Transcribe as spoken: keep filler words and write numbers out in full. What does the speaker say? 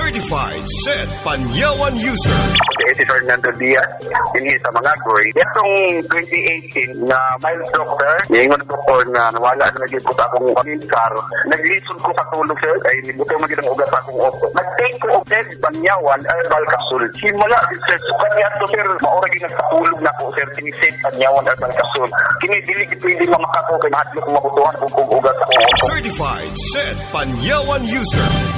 Certified Sced Panyawan User. Si Fernando Diaz, hindi sa mga goy. Itong twenty eighteen na mild doctor, yung mga doktor na nawala na naging ko sa akong paminsar, nag-listen ko sa tulog, sir, ay nibuto magiging ugat sa akong opo. Nag-take ko og Sced Panyawan Herbal Capsule. Simula, sir, sukat niya to, sir, mauragin nagpatulog na po, sir, kini Sced Panyawan Herbal Capsule. Kini dili pwede mga kako kay mahadlo kung mabutuhan kung ugat sa akong opo. Certified Sced Panyawan User.